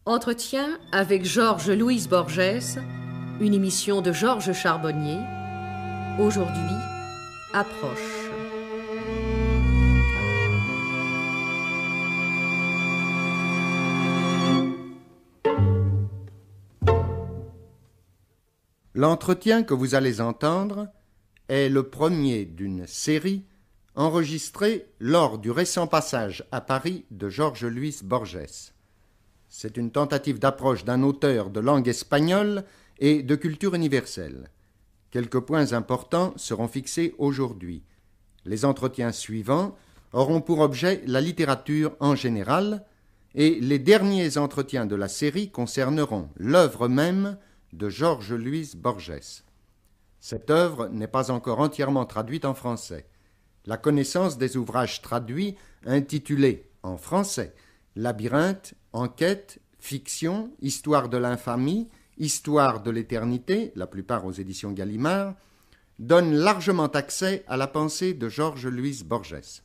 Entretien avec Georges-Louis Borges, une émission de Georges Charbonnier. Aujourd'hui, approche. L'entretien que vous allez entendre est le premier d'une série enregistrée lors du récent passage à Paris de Georges-Louis Borges. C'est une tentative d'approche d'un auteur de langue espagnole et de culture universelle. Quelques points importants seront fixés aujourd'hui. Les entretiens suivants auront pour objet la littérature en général et les derniers entretiens de la série concerneront l'œuvre même de Georges-Louis Borges. Cette œuvre n'est pas encore entièrement traduite en français. La connaissance des ouvrages traduits intitulés en français Labyrinthe, Enquête, Fiction, Histoire de l'infamie, Histoire de l'éternité, la plupart aux éditions Gallimard, donne largement accès à la pensée de Georges-Louis Borges.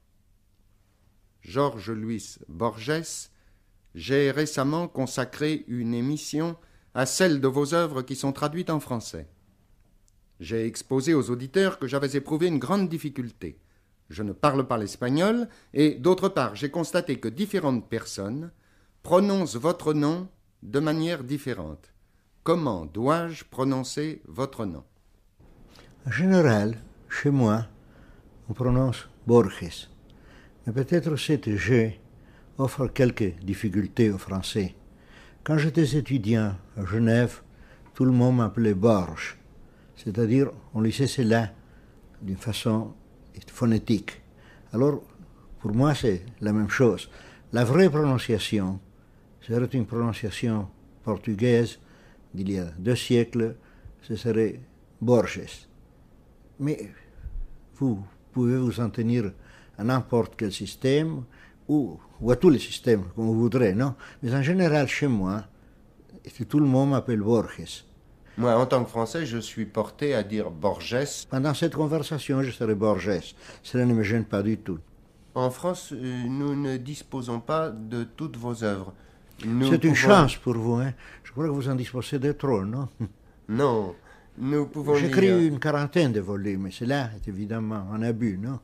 Georges-Louis Borges, j'ai récemment consacré une émission à celle de vos œuvres qui sont traduites en français. J'ai exposé aux auditeurs que j'avais éprouvé une grande difficulté. Je ne parle pas l'espagnol et, d'autre part, j'ai constaté que différentes personnes prononcent votre nom de manière différente. Comment dois-je prononcer votre nom? En général, chez moi, on prononce Borges. Mais peut-être cet G offre quelques difficultés aux Français. Quand j'étais étudiant à Genève, tout le monde m'appelait Borges, c'est-à-dire on lisait cela d'une façon phonétique. Alors, pour moi, c'est la même chose. La vraie prononciation serait une prononciation portugaise d'il y a 2 siècles, ce serait Borges. Mais vous pouvez vous en tenir à n'importe quel système ou à tous les systèmes, comme vous voudrez, non? Mais en général, chez moi, tout le monde m'appelle Borges. Moi, en tant que Français, je suis porté à dire Borges. Pendant cette conversation, je serai Borges. Cela ne me gêne pas du tout. En France, nous ne disposons pas de toutes vos œuvres. C'est une chance pour vous, hein? Je crois que vous en disposez de trop, non? Non, nous pouvons J'ai écrit lire... une quarantaine de volumes, et cela est évidemment un abus, non?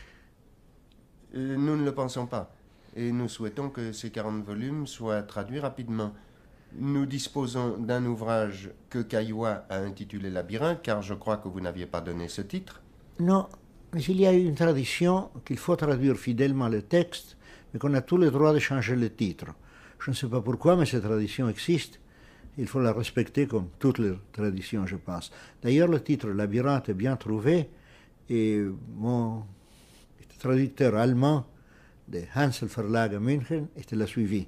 Nous ne le pensons pas, et nous souhaitons que ces 40 volumes soient traduits rapidement. Nous disposons d'un ouvrage que Caillois a intitulé Labyrinthe, car je crois que vous n'aviez pas donné ce titre. Non, mais il y a une tradition qu'il faut traduire fidèlement le texte, mais qu'on a tout le droit de changer le titre. Je ne sais pas pourquoi, mais cette tradition existe. Il faut la respecter comme toutes les traditions, je pense. D'ailleurs, le titre Labyrinthe est bien trouvé, et mon traducteur allemand de Hansel Verlag à München l'a suivi.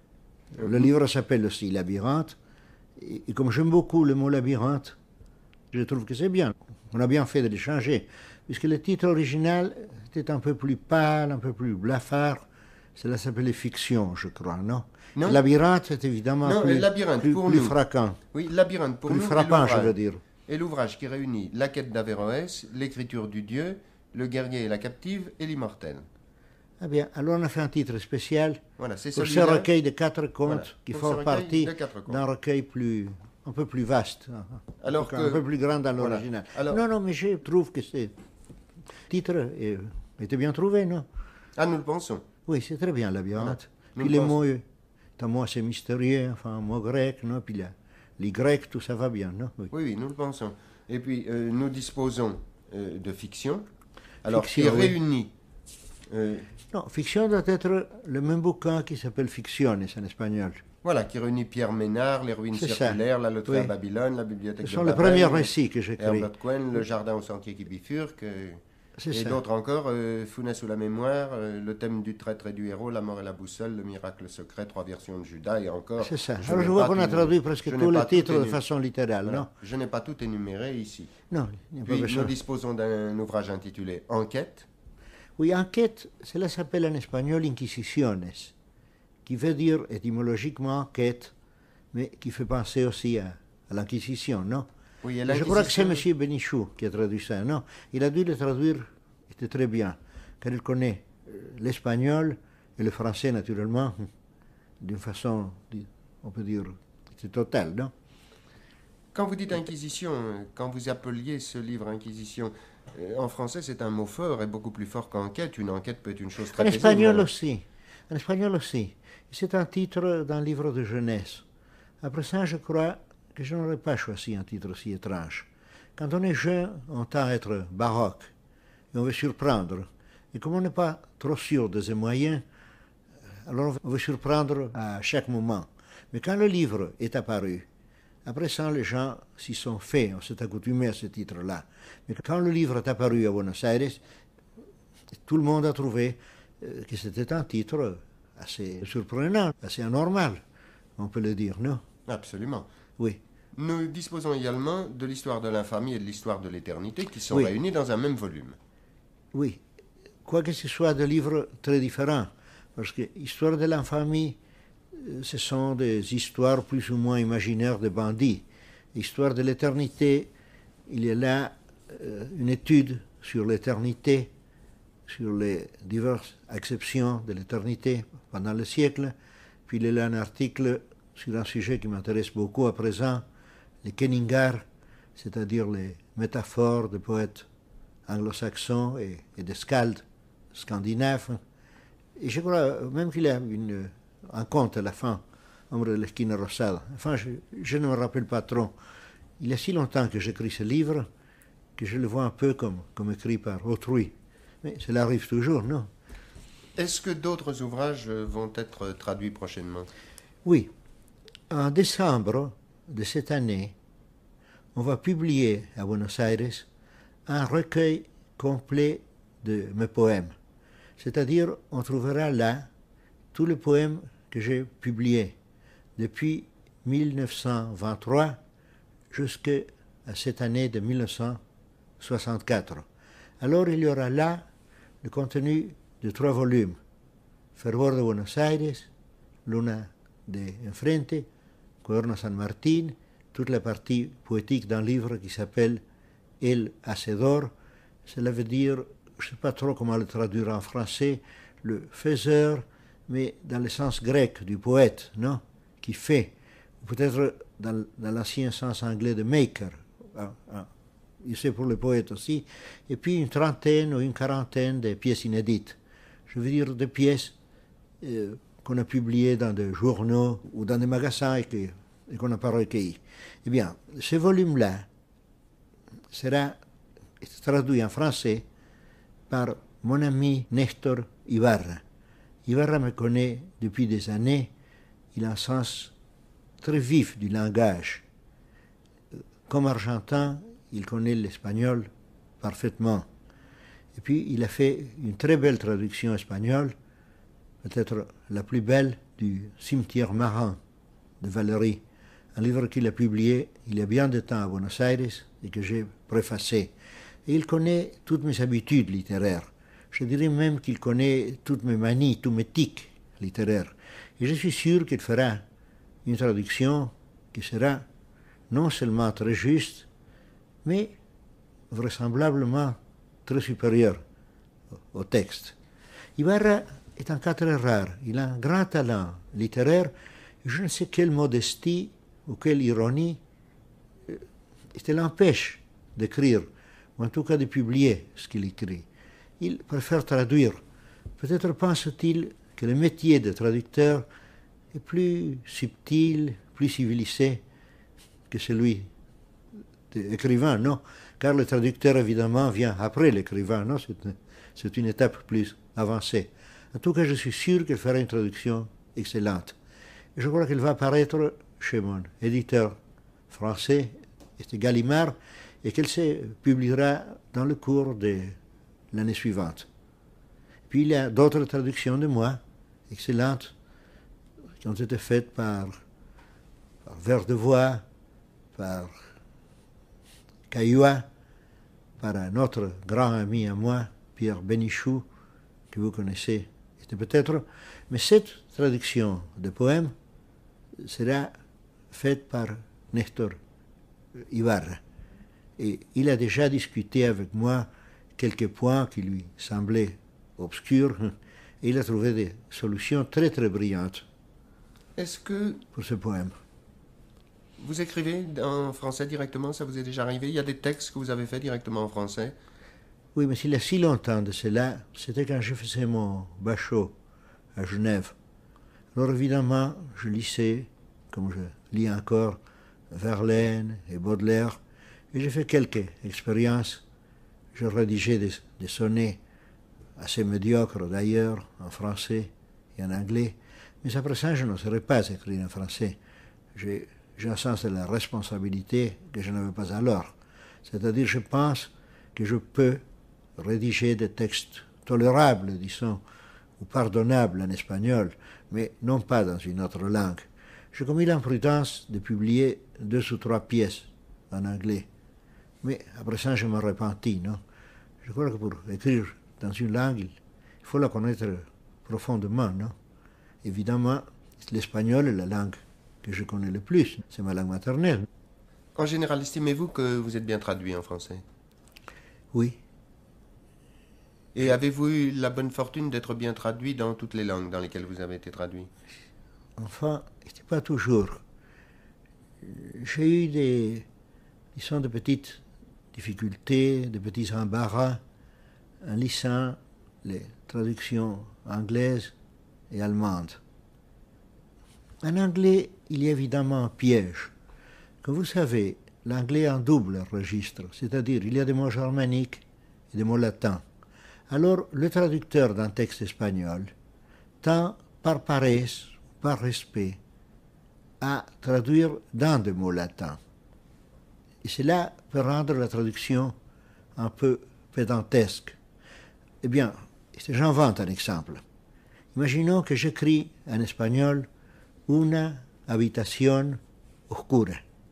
Le livre s'appelle aussi Labyrinthe, et comme j'aime beaucoup le mot labyrinthe, je trouve que c'est bien. On a bien fait de le changer, puisque le titre original était un peu plus pâle, un peu plus blafard. Cela s'appelait Fiction, je crois, non? Non. Labyrinthe, c'est évidemment non, plus, labyrinthe, plus, pour plus nous. frappant. Oui, Labyrinthe pour plus nous. Frappant, je veux dire. Et l'ouvrage qui réunit la quête d'Averroès, l'écriture du Dieu, le guerrier et la captive et l'immortel. Ah bien, alors on a fait un titre spécial Voilà, c'est pour ce celui-là. recueil de 4 contes Voilà, qui pour font ce recueil partie de 4 contes. d'un recueil un peu plus vaste, Alors un peu plus grand dans voilà. l'original. Alors- Non, mais je trouve que ce titre était bien trouvé, non? Ah, nous le pensons. Oui, c'est très bien, labyrinthe. Nous Puis le les mots, pensons. un mot assez mystérieux, enfin un mot grec, non? Puis les grecs, tout ça va bien, non? Oui. Oui, nous le pensons. Et puis, nous disposons de fiction, alors Fiction, qui oui. réunit... Non, fiction doit être le même bouquin qui s'appelle Fictiones en espagnol. Voilà, qui réunit Pierre Ménard, les ruines C'est ça. circulaires, la loterie à Oui. Babylone, la bibliothèque Ce de sont les Babel, premiers récits que j'écris. Herbert Cohen, le jardin au sentier qui bifurque, C'est et ça. d'autres encore, Funès ou la mémoire, le thème du traître et du héros, la mort et la boussole, le miracle secret, 3 versions de Judas, et encore... C'est ça. je Alors n'ai je vois pas qu'on a tout- traduit presque je n'ai tous pas les tout titres de énu- façon littérale, voilà. non? Je n'ai pas tout énuméré ici. Non, il n'y a pas Puis besoin. nous disposons d'un ouvrage intitulé Enquête. Oui, enquête, cela s'appelle en espagnol Inquisiciones, qui veut dire étymologiquement quête, mais qui fait penser aussi à l'Inquisition, non? Oui, et Je crois que c'est l'Inquisition- M. Benichou qui a traduit ça, non? Il a dû le traduire, c'était très bien, car il connaît l'espagnol et le français, naturellement, d'une façon on peut dire, c'est total, non? Quand vous dites Inquisition, quand vous appeliez ce livre Inquisition, en français c'est un mot fort et beaucoup plus fort qu'enquête. Une enquête peut être une chose très En paisible. espagnol aussi. En espagnol aussi. C'est un titre d'un livre de jeunesse. Après ça, je crois que je n'aurais pas choisi un titre si étrange. Quand on est jeune, on tend à être baroque et on veut surprendre. Et comme on n'est pas trop sûr de ses moyens, alors on veut surprendre à chaque moment. Mais quand le livre est apparu, après ça, les gens s'y sont faits, on s'est accoutumé à ce titre-là. Mais quand le livre est apparu à Buenos Aires, tout le monde a trouvé que c'était un titre assez surprenant, assez anormal, on peut le dire, non? Absolument. Oui. Nous disposons également de l'histoire de l'infamie et de l'histoire de l'éternité qui sont Oui. réunis dans un même volume. Oui, quoique ce soit des livres très différents, parce que l'histoire de l'infamie, ce sont des histoires plus ou moins imaginaires de bandits. L'histoire de l'éternité, il y a là une étude sur l'éternité, sur les diverses acceptions de l'éternité pendant le siècle. Puis il y a là un article sur un sujet qui m'intéresse beaucoup à présent, les Kenningar, c'est-à-dire les métaphores des poètes anglo-saxons et des skalds scandinaves. Et je crois même qu'il y a un conte à la fin, Hombre de l'esquina rosada. Enfin, je ne me rappelle pas trop. Il y a si longtemps que j'écris ce livre que je le vois un peu comme écrit par autrui. Mais cela arrive toujours, non? Est-ce que d'autres ouvrages vont être traduits prochainement? Oui. En décembre de cette année, on va publier à Buenos Aires un recueil complet de mes poèmes. C'est-à-dire, on trouvera là tous les poèmes que j'ai publiés depuis 1923 jusqu'à cette année de 1964. Alors, il y aura là le contenu de 3 volumes. Fervor de Buenos Aires, Luna de Enfrente, Cuaderno San Martín, toute la partie poétique d'un livre qui s'appelle El Hacedor. Cela veut dire, je ne sais pas trop comment le traduire en français, le faiseur, mais dans le sens grec du poète, non? Qui fait, ou peut-être dans l'ancien sens anglais de maker, c'est pour le poète aussi, et puis une trentaine ou une quarantaine de pièces inédites. Je veux dire des pièces qu'on a publiées dans des journaux ou dans des magasins et qu'on n'a pas recueillies. Eh bien, ce volume-là sera traduit en français par mon ami Nestor Ibarra. Ibarra me connaît depuis des années, il a un sens très vif du langage. Comme argentin, il connaît l'espagnol parfaitement. Et puis, il a fait une très belle traduction espagnole, peut-être la plus belle, du Cimetière marin de Valéry, un livre qu'il a publié il y a bien de temps à Buenos Aires et que j'ai préfacé. Et il connaît toutes mes habitudes littéraires. Je dirais même qu'il connaît toutes mes manies, tous mes tics littéraires. Et je suis sûr qu'il fera une traduction qui sera non seulement très juste, mais vraisemblablement très supérieure au texte. Ibarra est un cas très rare. Il a un grand talent littéraire, je ne sais quelle modestie ou quelle ironie l'empêche d'écrire, ou en tout cas de publier ce qu'il écrit. Il préfère traduire. Peut-être pense-t-il que le métier de traducteur est plus subtil, plus civilisé que celui d'écrivain, non? Car le traducteur, évidemment, vient après l'écrivain, non? C'est une étape plus avancée. En tout cas, je suis sûr qu'elle fera une traduction excellente. Et je crois qu'elle va apparaître chez mon éditeur français, c'est Gallimard, et qu'elle se publiera dans le cours de l'année suivante. Puis il y a d'autres traductions de moi, excellentes, qui ont été faites par Verdevoix, par Caillois, par un autre grand ami à moi, Pierre Bénichou, que vous connaissez peut-être. Mais cette traduction de poèmes sera faite par Nestor Ibarra. Et il a déjà discuté avec moi quelques points qui lui semblaient obscurs, et il a trouvé des solutions très très brillantes. Est-ce que pour ce poème. vous écrivez en français directement? Ça vous est déjà arrivé? Il y a des textes que vous avez faits directement en français? Oui, mais il y a si longtemps de cela, c'était quand je faisais mon bachot à Genève. Alors évidemment, je lisais, comme je lis encore, Verlaine et Baudelaire, et j'ai fait quelques expériences. Je rédigeais des sonnets assez médiocres d'ailleurs, en français et en anglais, mais après ça, je ne saurais pas écrire en français. J'ai un sens de la responsabilité que je n'avais pas alors. C'est-à-dire, je pense que je peux rédiger des textes tolérables, disons, ou pardonnables en espagnol, mais non pas dans une autre langue. J'ai commis l'imprudence de publier 2 ou 3 pièces en anglais. Mais après ça, je me repentis, non? Je crois que pour écrire dans une langue, il faut la connaître profondément, non? Évidemment, l'espagnol est la langue que je connais le plus. C'est ma langue maternelle. En général, estimez-vous que vous êtes bien traduit en français? Oui. Et avez-vous eu la bonne fortune d'être bien traduit dans toutes les langues dans lesquelles vous avez été traduit? Enfin, ce n'était pas toujours. J'ai eu de petites difficultés, de petits embarras en lisant les traductions anglaises et allemandes. En anglais, il y a évidemment un piège. Comme vous savez, l'anglais est un double registre, c'est-à-dire il y a des mots germaniques et des mots latins. Alors, le traducteur d'un texte espagnol tend, par paresse, par respect, à traduire dans des mots latins. Et cela peut rendre la traduction un peu pédantesque. Eh bien, j'invente un exemple. Imaginons que j'écris en espagnol una habitación oscura.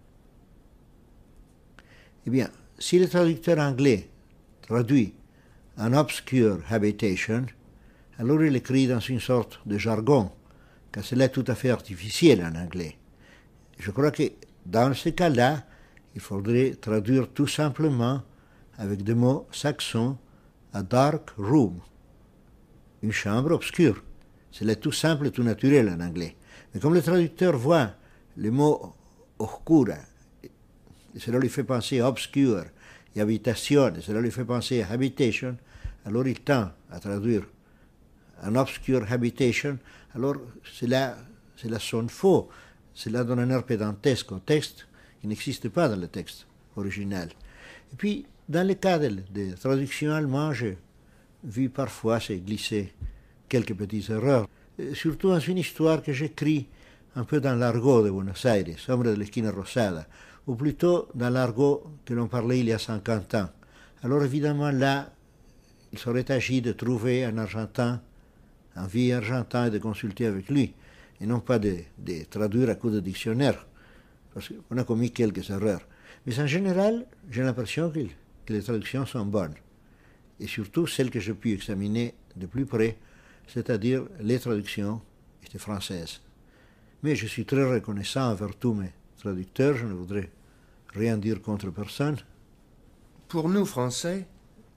Eh bien, si le traducteur anglais traduit an obscure habitation, alors il écrit dans une sorte de jargon, car cela est tout à fait artificiel en anglais. Je crois que dans ce cas-là, il faudrait traduire tout simplement avec des mots saxons a dark room, une chambre obscure. C'est tout simple et tout naturel en anglais. Mais comme le traducteur voit le mot oscura, et cela lui fait penser à obscure, et habitation, et cela lui fait penser à habitation, alors il tend à traduire un obscure habitation, alors cela sonne faux, cela donne un air pédantesque au texte qui n'existe pas dans le texte original. Et puis, dans le cas des traductions allemandes, j'ai vu parfois se glisser quelques petites erreurs, surtout dans une histoire que j'écris un peu dans l'argot de Buenos Aires, Hombre de l'esquina rosada, ou plutôt dans l'argot que l'on parlait il y a 50 ans. Alors évidemment là, il serait agi de trouver un Argentin, un vieux Argentin, et de consulter avec lui, et non pas de traduire à coup de dictionnaire, parce qu'on a commis quelques erreurs. Mais en général, j'ai l'impression que les traductions sont bonnes, et surtout celles que j'ai pu examiner de plus près, c'est-à-dire les traductions françaises. Mais je suis très reconnaissant envers tous mes traducteurs, je ne voudrais rien dire contre personne. Pour nous, Français,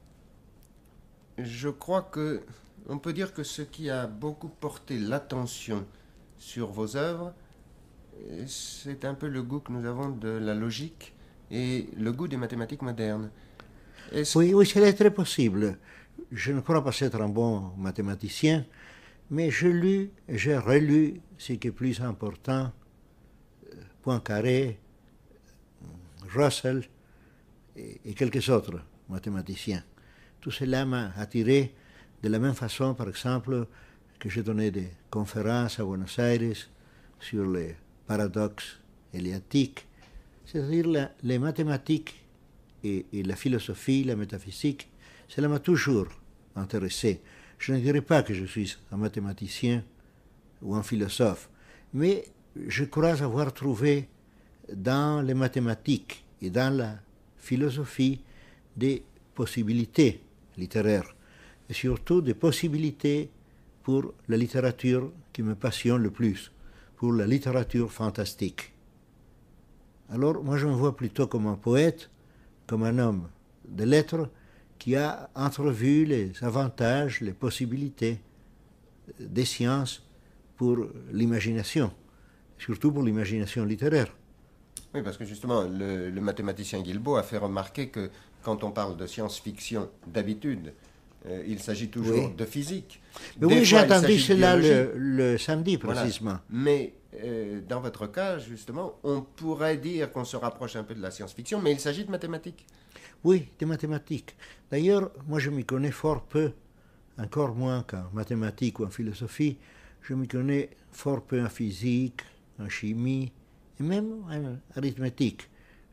je crois que on peut dire que ce qui a beaucoup porté l'attention sur vos œuvres, c'est un peu le goût que nous avons de la logique et le goût des mathématiques modernes. Oui, c'est très possible. Je ne crois pas être un bon mathématicien, mais j'ai lu et j'ai relu ce qui est plus important, Poincaré, Russell et quelques autres mathématiciens. Tout cela m'a attiré de la même façon, par exemple, que j'ai donné des conférences à Buenos Aires sur les paradoxes éliatiques, c'est-à-dire les mathématiques et la philosophie, la métaphysique, cela m'a toujours intéressé. Je ne dirais pas que je suis un mathématicien ou un philosophe, mais je crois avoir trouvé dans les mathématiques et dans la philosophie des possibilités littéraires, et surtout des possibilités pour la littérature qui me passionne le plus, pour la littérature fantastique. Alors moi je me vois plutôt comme un poète, comme un homme de lettres qui a entrevu les avantages, les possibilités des sciences pour l'imagination. surtout pour l'imagination littéraire. Oui, parce que justement, le mathématicien Guilbault a fait remarquer que quand on parle de science-fiction, d'habitude, il s'agit toujours de physique. Mais oui, j'ai entendu cela le samedi, précisément. Voilà. Mais dans votre cas, justement, on pourrait dire qu'on se rapproche un peu de la science-fiction, mais il s'agit de mathématiques. Oui, des mathématiques. D'ailleurs, moi je m'y connais fort peu, encore moins qu'en mathématiques ou en philosophie. Je m'y connais fort peu en physique, en chimie et même en arithmétique.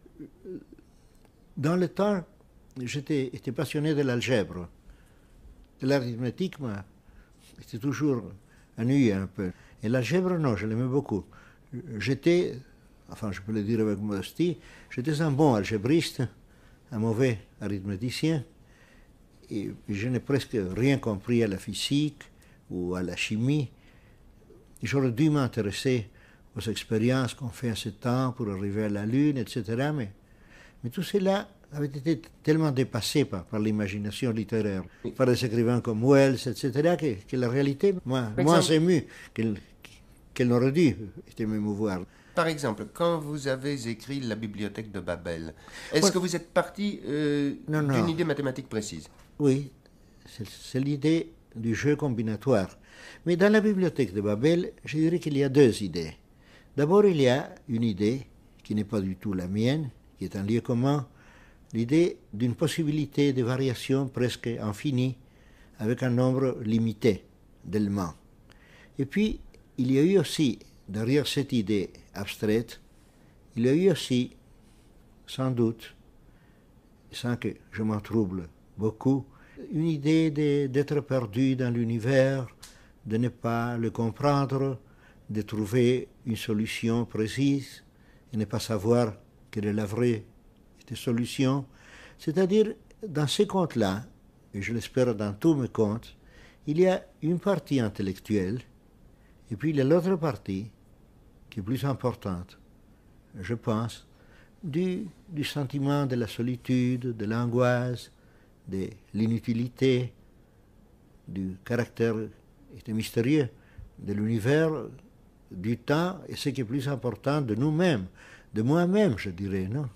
Dans le temps, j'étais passionné de l'algèbre. De l'arithmétique, moi, j'étais toujours ennuyé un peu. Et l'algèbre, non, je l'aimais beaucoup. J'étais, enfin je peux le dire avec modestie, j'étais un bon algébriste, un mauvais arithméticien, et je n'ai presque rien compris à la physique ou à la chimie. J'aurais dû m'intéresser aux expériences qu'on fait en ce temps pour arriver à la Lune, etc. Mais tout cela avait été tellement dépassé par l'imagination littéraire, par des écrivains comme Wells, etc., que la réalité m'a moins ému qu'elle n'aurait dû m'émouvoir. Par exemple, quand vous avez écrit La bibliothèque de Babel, est-ce que vous êtes parti d'une idée mathématique précise? Oui, c'est l'idée du jeu combinatoire. Mais dans la bibliothèque de Babel, je dirais qu'il y a deux idées. D'abord, il y a une idée qui n'est pas du tout la mienne, qui est un lieu commun, l'idée d'une possibilité de variation presque infinie avec un nombre limité d'éléments. Et puis, il y a eu aussi, derrière cette idée abstraite, il y a eu aussi, sans doute, sans que je m'en trouble beaucoup, une idée d'être perdu dans l'univers, de ne pas le comprendre, de trouver une solution précise et ne pas savoir quelle est la vraie solution. C'est-à-dire, dans ces contes-là, et je l'espère dans tous mes contes, il y a une partie intellectuelle, et puis il y a l'autre partie, qui est plus importante, je pense, du sentiment de la solitude, de l'angoisse, de l'inutilité, du caractère mystérieux de l'univers, du temps, et ce qui est plus important, de nous-mêmes, de moi-même, je dirais, non?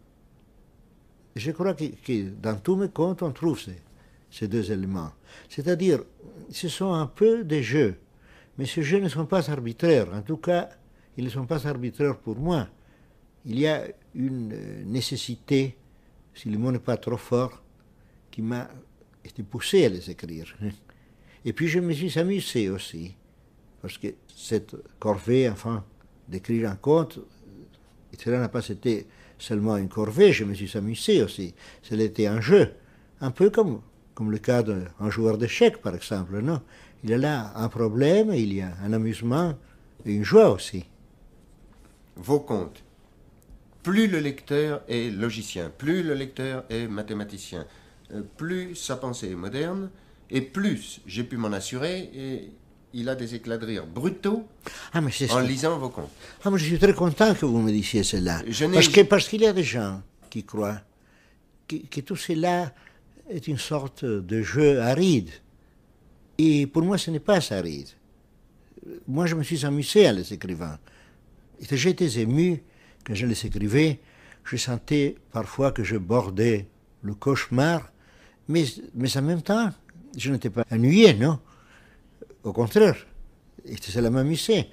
Je crois que dans tous mes contes, on trouve ces deux éléments. C'est-à-dire, ce sont un peu des jeux, mais ces jeux ne sont pas arbitraires. En tout cas, ils ne sont pas arbitraires pour moi. Il y a une nécessité, si le mot n'est pas trop fort, qui m'a été poussé à les écrire. Et puis je me suis amusé aussi, parce que cette corvée, enfin, d'écrire un conte, cela n'a pas été seulement une corvée, je me suis amusé aussi. C'était un jeu, un peu comme le cas d'un joueur d'échecs, par exemple, non? Il y a là un problème, il y a un amusement et une joie aussi. Vos contes, plus le lecteur est logicien, plus le lecteur est mathématicien, plus sa pensée est moderne, et plus j'ai pu m'en assurer, et il a des éclats de rire brutaux en lisant vos contes. Ah, mais je suis très content que vous me disiez cela. Parce qu'il y a des gens qui croient que tout cela est une sorte de jeu aride. Et pour moi, ce n'est pas aride. Moi, je me suis amusé en les écrivant. J'étais ému quand je les écrivais. Je sentais parfois que je bordais le cauchemar, mais en même temps, je n'étais pas ennuyé, non? Au contraire, cela m'amusait.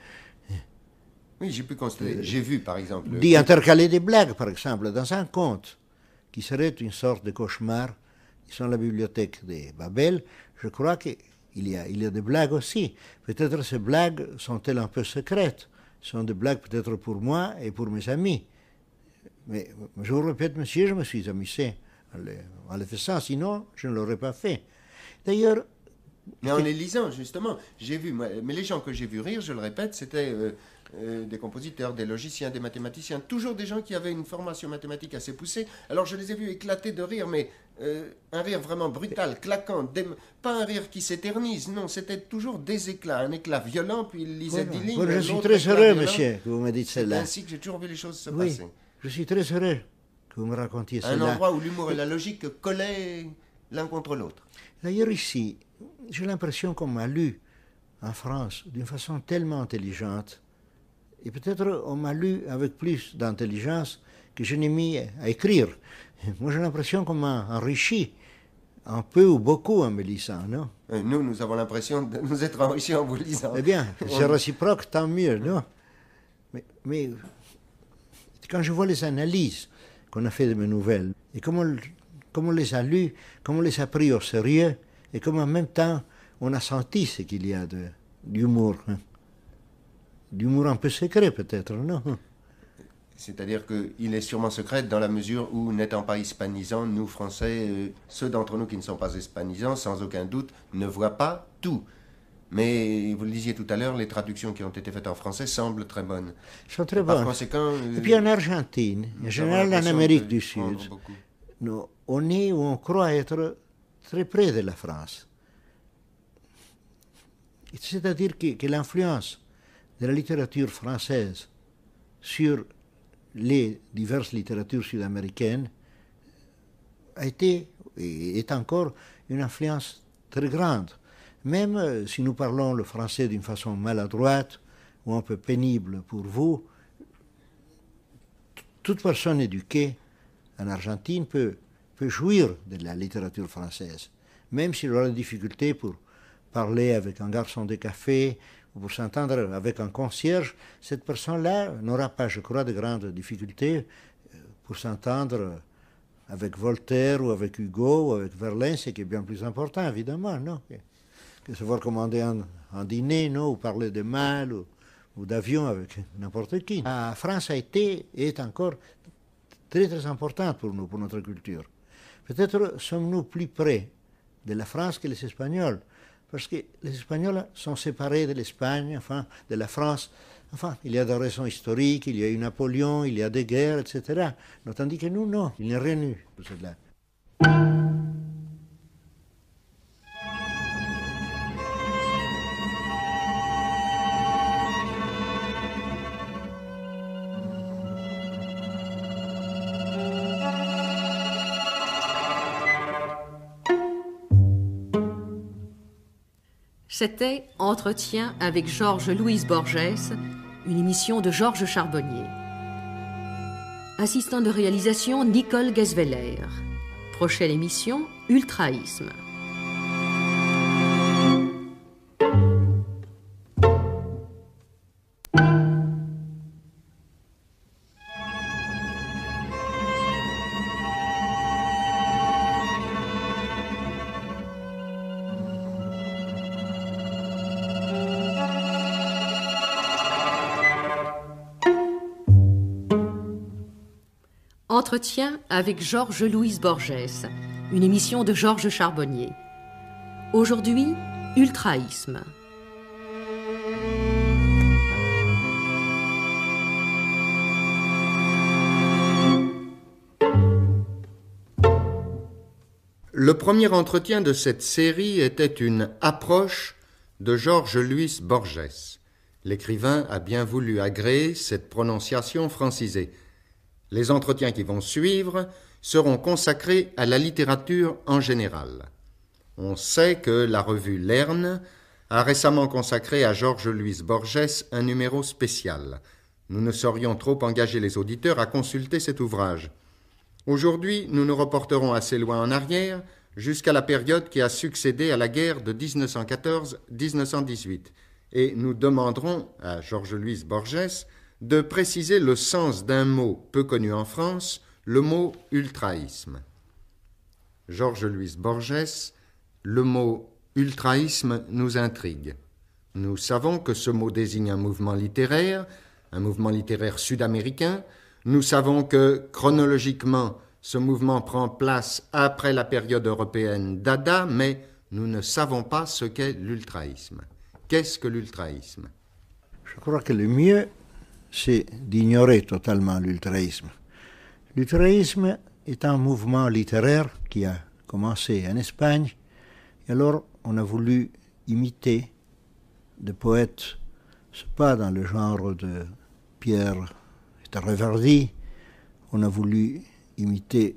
Oui, j'ai pu constater. J'ai vu, par exemple... D'y intercaler des blagues, par exemple, dans un conte qui serait une sorte de cauchemar, qui sont la bibliothèque de Babel, je crois qu'il y a des blagues aussi. Peut-être ces blagues sont-elles un peu secrètes, sont des blagues peut-être pour moi et pour mes amis. Mais je vous répète, monsieur, je me suis amusé en le faisant, sinon je ne l'aurais pas fait. D'ailleurs... Mais en les lisant, justement, j'ai vu... Mais les gens que j'ai vu rire, je le répète, c'était des compositeurs, des logiciens, des mathématiciens, toujours des gens qui avaient une formation mathématique assez poussée. Alors je les ai vus éclater de rire, mais un rire vraiment brutal, claquant, pas un rire qui s'éternise, non, c'était toujours des éclats, un éclat violent, puis il lisait 10 lignes. Je suis très heureux, monsieur, que vous me dites cela. C'est ainsi que j'ai toujours vu les choses se passer. Je suis très heureux que vous me racontiez cela. Un endroit où l'humour et la logique collaient l'un contre l'autre. D'ailleurs, ici, j'ai l'impression qu'on m'a lu en France d'une façon tellement intelligente Et peut-être on m'a lu avec plus d'intelligence que je n'ai mis à écrire. Moi, j'ai l'impression qu'on m'a enrichi un peu ou beaucoup en me lisant, non? Nous avons l'impression de nous être enrichis en vous lisant. Eh bien, c'est réciproque, tant mieux, non? Mais quand je vois les analyses qu'on a fait de mes nouvelles, et comment on les a lues, comment on les a pris au sérieux, et comment en même temps on a senti ce qu'il y a d'humour. D'humour un peu secret peut-être, non? C'est-à-dire qu'il est sûrement secret dans la mesure où, n'étant pas hispanisants, nous Français, ceux d'entre nous qui ne sont pas hispanisants, sans aucun doute, ne voient pas tout. Mais vous le disiez tout à l'heure, les traductions qui ont été faites en français semblent très bonnes. Elles sont très Par bonnes. Conséquent, et puis en Argentine, en général en Amérique du Sud, on est ou on croit être très près de la France. C'est-à-dire que l'influence de la littérature française sur les diverses littératures sud-américaines a été et est encore une influence très grande. Même si nous parlons le français d'une façon maladroite ou un peu pénible pour vous, toute personne éduquée en Argentine peut jouir de la littérature française, même s'il aura des difficultés pour parler avec un garçon de café ou pour s'entendre avec un concierge. Cette personne-là n'aura pas, je crois, de grandes difficultés pour s'entendre avec Voltaire ou avec Hugo ou avec Verlaine, ce qui est bien plus important, évidemment, non? Que savoir commander un dîner, non? Ou parler de mal ou d'avion avec n'importe qui. La France a été et est encore très très importante pour nous, pour notre culture. Peut-être sommes-nous plus près de la France que les Espagnols, parce que les Espagnols sont séparés de l'Espagne, enfin, de la France. Enfin, il y a des raisons historiques, il y a eu Napoléon, il y a des guerres, etc. Tandis que nous, non, il n'y a rien eu de cela. C'était Entretien avec Georges-Louis Borges, une émission de Georges Charbonnier. Assistant de réalisation, Nicole Gesveler. Prochaine émission, Ultraïsme. Entretien avec Georges-Louis Borges, une émission de Georges Charbonnier. Aujourd'hui, Ultraïsme. Le premier entretien de cette série était une approche de Georges-Louis Borges. L'écrivain a bien voulu agréer cette prononciation francisée. Les entretiens qui vont suivre seront consacrés à la littérature en général. On sait que la revue Lerne a récemment consacré à Georges-Louis Borges un numéro spécial. Nous ne saurions trop engager les auditeurs à consulter cet ouvrage. Aujourd'hui, nous nous reporterons assez loin en arrière, jusqu'à la période qui a succédé à la guerre de 1914-1918, et nous demanderons à Georges-Louis Borges de préciser le sens d'un mot peu connu en France, le mot ultraïsme. Georges-Louis Borges, le mot ultraïsme nous intrigue. Nous savons que ce mot désigne un mouvement littéraire sud-américain. Nous savons que, chronologiquement, ce mouvement prend place après la période européenne Dada, mais nous ne savons pas ce qu'est l'ultraïsme. Qu'est-ce que l'ultraïsme? Je crois que le mieux, c'est d'ignorer totalement l'ultraïsme. L'ultraïsme est un mouvement littéraire qui a commencé en Espagne, et alors on a voulu imiter des poètes, c'est pas dans le genre de Pierre Reverdy, on a voulu imiter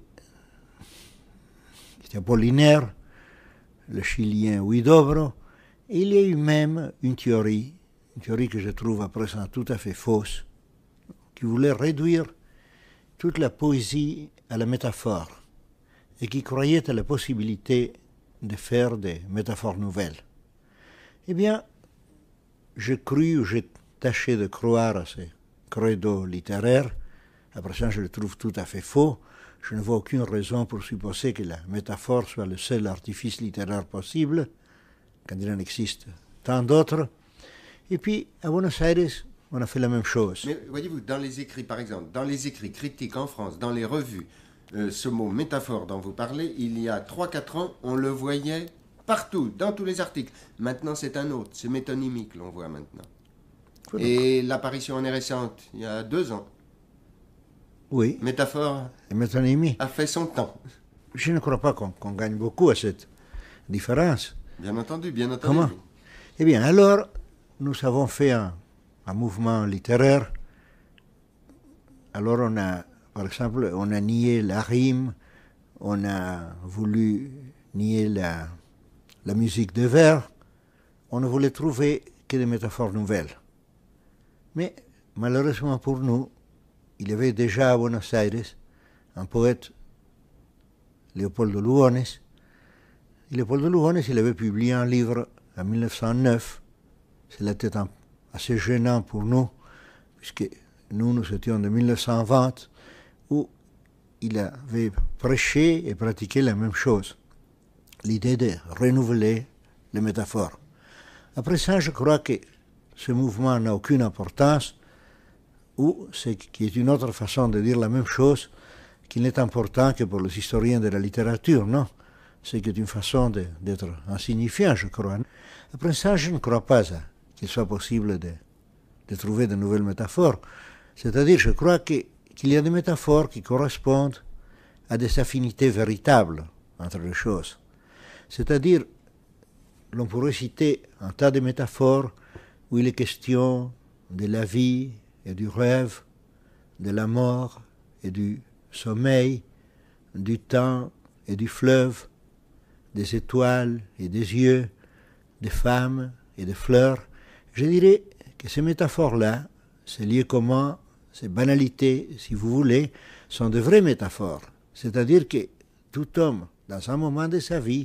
Apollinaire, le Chilien Huidobro, et il y a eu même une théorie une théorie que je trouve à présent tout à fait fausse, qui voulait réduire toute la poésie à la métaphore et qui croyait à la possibilité de faire des métaphores nouvelles. Eh bien, j'ai cru ou j'ai tâché de croire à ces credos littéraires. Après ça, je le trouve tout à fait faux. Je ne vois aucune raison pour supposer que la métaphore soit le seul artifice littéraire possible, quand il en existe tant d'autres. Et puis, à Buenos Aires, on a fait la même chose. Mais voyez-vous, dans les écrits, par exemple, dans les écrits critiques en France, dans les revues, ce mot métaphore dont vous parlez, il y a 3-4 ans, on le voyait partout, dans tous les articles. Maintenant, c'est un autre, c'est métonymique que l'on voit maintenant. Et l'apparition en est récente, il y a 2 ans. Oui. Métaphore Et métonymie. a fait son temps. Je ne crois pas qu'on gagne beaucoup à cette différence. Bien entendu, bien entendu. Comment? Eh bien, alors, nous avons fait un mouvement littéraire. Alors, on a, par exemple, on a nié la rime, on a voulu nier la musique de vers, on ne voulait trouver que des métaphores nouvelles. Mais, malheureusement pour nous, il y avait déjà à Buenos Aires un poète, Leopoldo Lugones. Et Leopoldo Lugones, il avait publié un livre en 1909. C'était assez gênant pour nous, puisque nous étions de 1920, où il avait prêché et pratiqué la même chose, l'idée de renouveler les métaphores. Après ça, je crois que ce mouvement n'a aucune importance, ou c'est qui est une autre façon de dire la même chose, qui n'est important que pour les historiens de la littérature, non? C'est une façon d'être insignifiant, je crois. Après ça, je ne crois pas qu'il soit possible de trouver de nouvelles métaphores. C'est-à-dire, je crois qu'il y a des métaphores qui correspondent à des affinités véritables entre les choses. C'est-à-dire, l'on pourrait citer un tas de métaphores où il est question de la vie et du rêve, de la mort et du sommeil, du temps et du fleuve, des étoiles et des yeux, des femmes et des fleurs. Je dirais que ces métaphores-là, ces lieux communs, ces banalités, si vous voulez, sont de vraies métaphores. C'est-à-dire que tout homme, dans un moment de sa vie,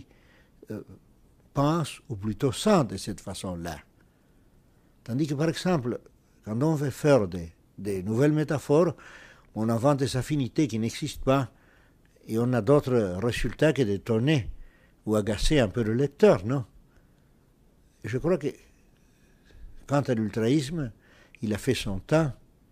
pense, ou plutôt sent de cette façon-là. Tandis que, par exemple, quand on veut faire des nouvelles métaphores, on invente des affinités qui n'existent pas et on a d'autres résultats que d'étonner ou agacer un peu le lecteur, non? Je crois que, quant à l'ultraïsme, il a fait son temps.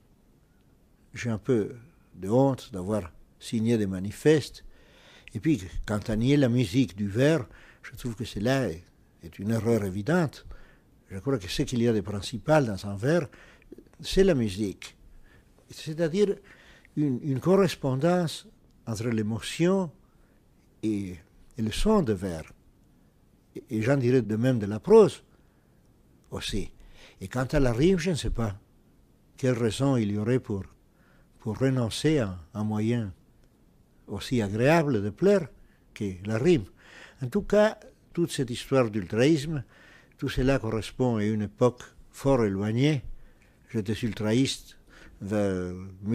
J'ai un peu de honte d'avoir signé des manifestes. Et puis, quant à nier la musique du vers, je trouve que cela est une erreur évidente. Je crois que ce qu'il y a de principal dans un vers, c'est la musique. C'est-à-dire une correspondance entre l'émotion et le son de vers. Et j'en dirais de même de la prose aussi. Et quant à la rime, je ne sais pas quelle raison il y aurait pour renoncer à un moyen aussi agréable de plaire que la rime. En tout cas, toute cette histoire d'ultraïsme, tout cela correspond à une époque fort éloignée. J'étais ultraïste vers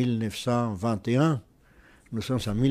1921, nous sommes en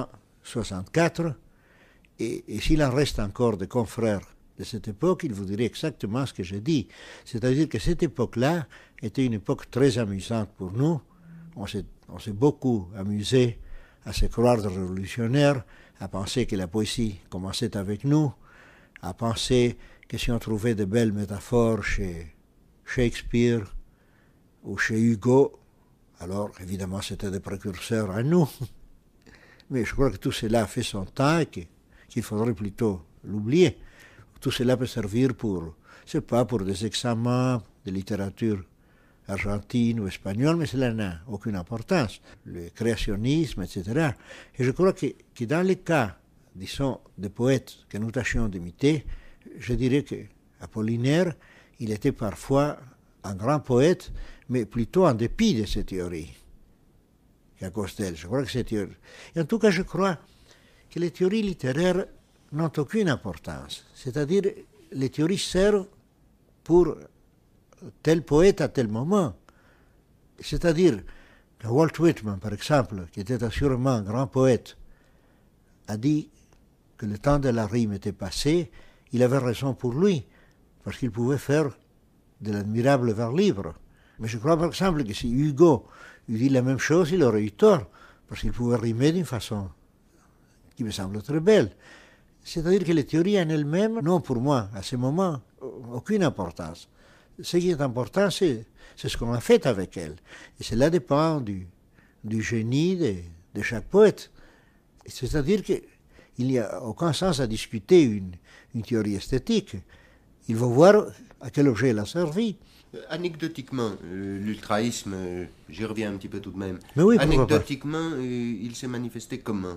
1964, et s'il en reste encore des confrères de cette époque, ils vous diraient exactement ce que j'ai dit. C'est-à-dire que cette époque-là était une époque très amusante pour nous. On s'est beaucoup amusé à se croire de révolutionnaires, à penser que la poésie commençait avec nous, à penser que si on trouvait de belles métaphores chez Shakespeare ou chez Hugo, alors évidemment c'était des précurseurs à nous. Mais je crois que tout cela a fait son temps et qu'il faudrait plutôt l'oublier. Tout cela peut servir pour des examens de littérature argentine ou espagnole, mais cela n'a aucune importance. Le créationnisme, etc. Et je crois que dans les cas, disons, des poètes que nous tâchions d'imiter, je dirais qu'Apollinaire, il était parfois un grand poète, mais plutôt en dépit de ces théories qu'à cause d'elles. Je crois que ces théories... Et en tout cas, je crois que les théories littéraires n'ont aucune importance. C'est-à-dire, les théories servent pour tel poète à tel moment. C'est-à-dire que Walt Whitman, par exemple, qui était assurément un grand poète, a dit que le temps de la rime était passé. Il avait raison pour lui, parce qu'il pouvait faire de l'admirable vers livre. Mais je crois par exemple que si Hugo eût dit la même chose, il aurait eu tort, parce qu'il pouvait rimer d'une façon qui me semble très belle. C'est-à-dire que les théories en elles-mêmes n'ont pour moi, à ce moment, aucune importance. Ce qui est important, c'est ce qu'on a fait avec elles. Et cela dépend du génie de chaque poète. C'est-à-dire qu'il n'y a aucun sens à discuter une théorie esthétique. Il faut voir à quel objet elle a servi. Anecdotiquement, l'ultraïsme, j'y reviens un petit peu tout de même. Mais oui, anecdotiquement, il s'est manifesté comment?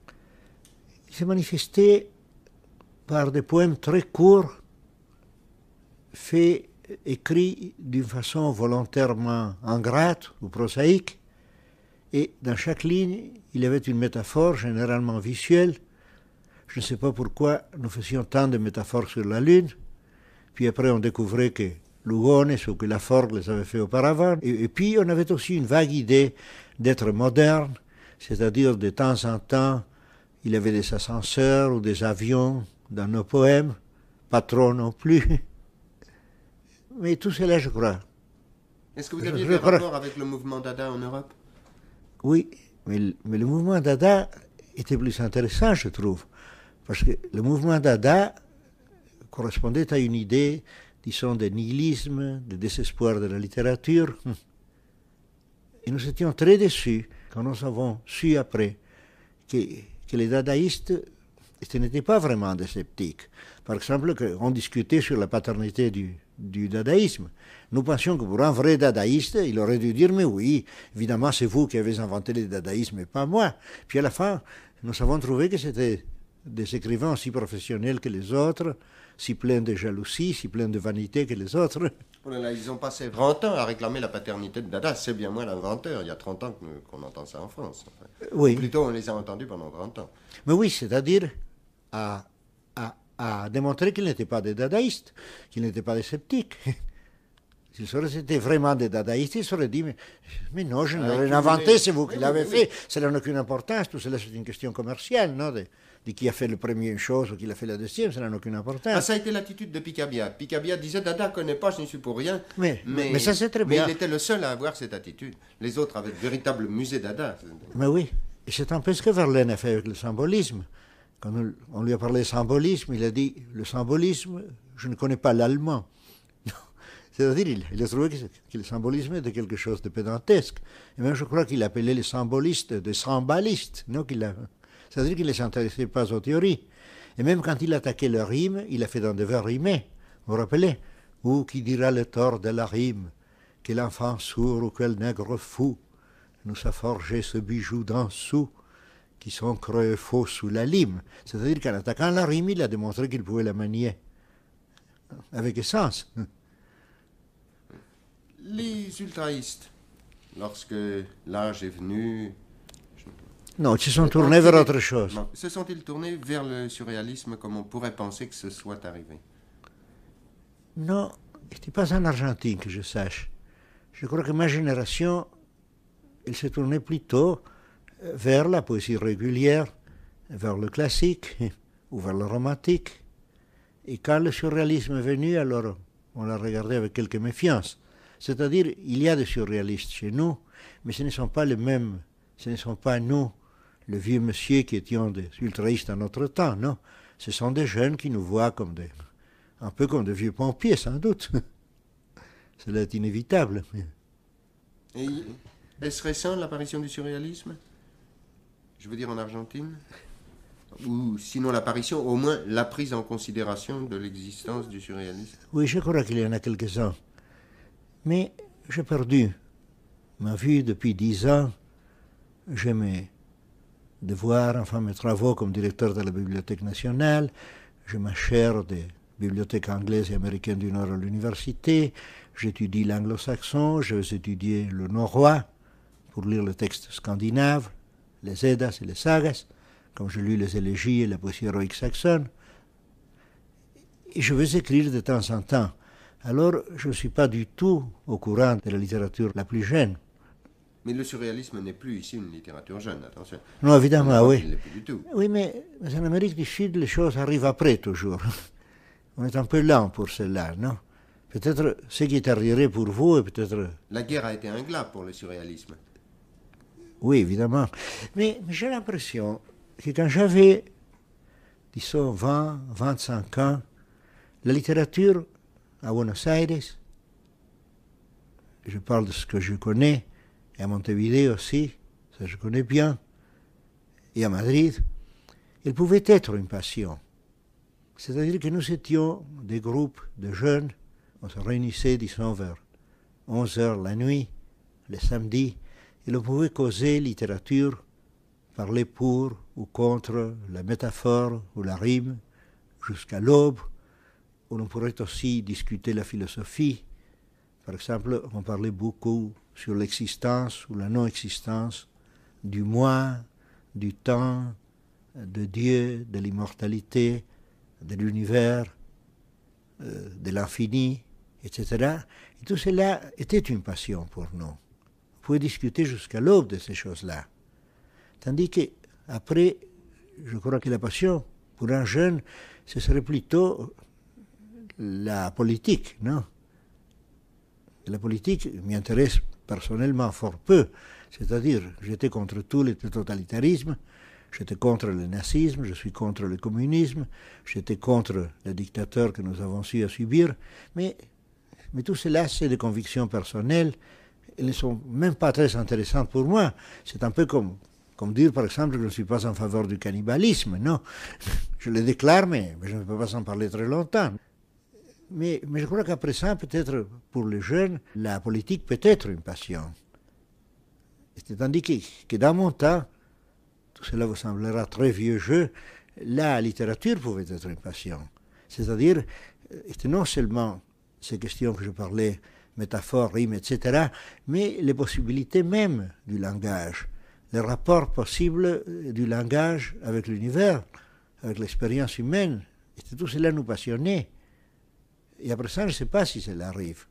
Il s'est manifesté par des poèmes très courts, faits, écrits d'une façon volontairement ingrate ou prosaïque. Et dans chaque ligne, il y avait une métaphore généralement visuelle. Je ne sais pas pourquoi nous faisions tant de métaphores sur la Lune. Puis après, on découvrait que Lugones ou que Laforgue les avait fait auparavant. Et puis, on avait aussi une vague idée d'être moderne, c'est-à-dire de temps en temps, il y avait des ascenseurs ou des avions dans nos poèmes, pas trop non plus. Mais tout cela, je crois. Est-ce que vous aviez des rapports avec le mouvement Dada en Europe? Oui, mais le mouvement Dada était plus intéressant, je trouve. Parce que le mouvement Dada correspondait à une idée, disons, de nihilisme, de désespoir de la littérature. Et nous étions très déçus quand nous avons su après que les dadaïstes, ce n'étaient pas vraiment des sceptiques. Par exemple, on discutait sur la paternité du dadaïsme. Nous pensions que pour un vrai dadaïste, il aurait dû dire, mais oui, évidemment, c'est vous qui avez inventé le dadaïsme et pas moi. Puis à la fin, nous avons trouvé que c'était des écrivains aussi professionnels que les autres, si pleins de jalousie, si pleins de vanité que les autres. Oh là là, ils ont passé 30 ans à réclamer la paternité de Dada. C'est bien moi l'inventeur. Il y a 30 ans qu'on entend ça en France. Enfin. Oui. Ou plutôt, on les a entendus pendant 30 ans. Mais oui, c'est-à-dire à démontrer qu'ils n'étaient pas des dadaïstes, qu'ils n'étaient pas des sceptiques. S'ils auraient été vraiment des dadaïstes, ils auraient dit, mais non, je n'ai rien inventé, c'est vous qui l'avez fait. Cela n'a aucune importance, tout cela c'est une question commerciale, non, de qui a fait le premier une chose ou qui l'a fait la deuxième, ça n'a aucune importance. Ah, ça a été l'attitude de Picabia. Picabia disait, Dada ne connaît pas, je n'y suis pour rien. Mais ça c'est très bien. Mais il était le seul à avoir cette attitude. Les autres avaient de véritables musées Dada. Mais oui, et c'est un peu ce que Verlaine a fait avec le symbolisme. Quand on lui a parlé de symbolisme, il a dit, le symbolisme, je ne connais pas l'allemand. C'est-à-dire, il a trouvé que le symbolisme était quelque chose de pédantesque. Et même, je crois qu'il appelait les symbolistes des sambalistes. C'est-à-dire qu'il ne s'intéressait pas aux théories. Et même quand il attaquait le rime, il a fait dans des vers rimés. Vous vous rappelez? Ou qui dira le tort de la rime? Quel enfant sourd ou quel nègre fou nous a forgé ce bijou d'un sou qui sont creux faux sous la lime. C'est-à-dire qu'en attaquant la rime, il a démontré qu'il pouvait la manier avec essence. Les ultraïstes, lorsque l'âge est venu... Non, ils se sont tournés vers autre chose. Non, se sont-ils tournés vers le surréalisme comme on pourrait penser que ce soit arrivé? Non, ce n'était pas en Argentine que je sache. Je crois que ma génération, elle se tournait plutôt vers la poésie régulière, vers le classique ou vers le romantique. Et quand le surréalisme est venu, alors on l'a regardé avec quelque méfiance. C'est-à-dire, il y a des surréalistes chez nous, mais ce ne sont pas les mêmes. Ce ne sont pas nous, le vieux monsieur qui étions des ultraïstes à notre temps, non. Ce sont des jeunes qui nous voient comme un peu comme des vieux pompiers, sans doute. Cela est inévitable. Et est-ce récent l'apparition du surréalisme? Je veux dire en Argentine? Ou sinon l'apparition, au moins la prise en considération de l'existence du surréalisme? Oui, je crois qu'il y en a quelques-uns. Mais j'ai perdu ma vue depuis 10 ans. J'ai mes devoirs, enfin mes travaux comme directeur de la Bibliothèque nationale. J'ai ma chaire des bibliothèques anglaises et américaines du Nord à l'université. J'étudie l'anglo-saxon, je vais étudier le norrois pour lire le texte scandinave, les Eddas et les Sagas, comme je lis les élégies et la poésie héroïque saxonne. Et je vais écrire de temps en temps. Alors, je ne suis pas du tout au courant de la littérature la plus jeune. Mais le surréalisme n'est plus ici une littérature jeune, attention. Non, évidemment, oui. Il n'est plus du tout. Oui, mais en Amérique du Sud, les choses arrivent après toujours. On est un peu lent pour cela, non? Peut-être ce qui est arrivé pour vous est peut-être... La guerre a été un glas pour le surréalisme. Oui, évidemment. Mais j'ai l'impression que quand j'avais, disons, 20, 25 ans, la littérature à Buenos Aires, je parle de ce que je connais, et à Montevideo aussi, ça je connais bien, et à Madrid, elle pouvait être une passion. C'est-à-dire que nous étions des groupes de jeunes, on se réunissait, disons, vers 11 heures la nuit, le samedi, et l'on pouvait causer littérature, parler pour ou contre la métaphore ou la rime, jusqu'à l'aube, où l'on pourrait aussi discuter la philosophie. Par exemple, on parlait beaucoup sur l'existence ou la non-existence du moi, du temps, de Dieu, de l'immortalité, de l'univers, de l'infini, etc. Et tout cela était une passion pour nous. On pouvait discuter jusqu'à l'aube de ces choses-là. Tandis qu'après, je crois que la passion pour un jeune, ce serait plutôt la politique, non? La politique m'intéresse personnellement fort peu. C'est-à-dire, j'étais contre tous les totalitarismes, j'étais contre le nazisme, je suis contre le communisme, j'étais contre les dictateurs que nous avons eu à subir, mais tout cela, c'est des convictions personnelles, elles ne sont même pas très intéressantes pour moi. C'est un peu comme dire, par exemple, que je ne suis pas en faveur du cannibalisme, non. Je le déclare, mais je ne peux pas en parler très longtemps. Mais je crois qu'après ça, peut-être pour les jeunes, la politique peut être une passion. Tandis que dans mon temps, tout cela vous semblera très vieux jeu, la littérature pouvait être une passion. C'est-à-dire, non seulement ces questions que je parlais, métaphores, rimes, etc., mais les possibilités même du langage, les rapports possibles du langage avec l'univers, avec l'expérience humaine. Et tout cela nous passionnait. Et après ça, je ne sais pas si cela arrive.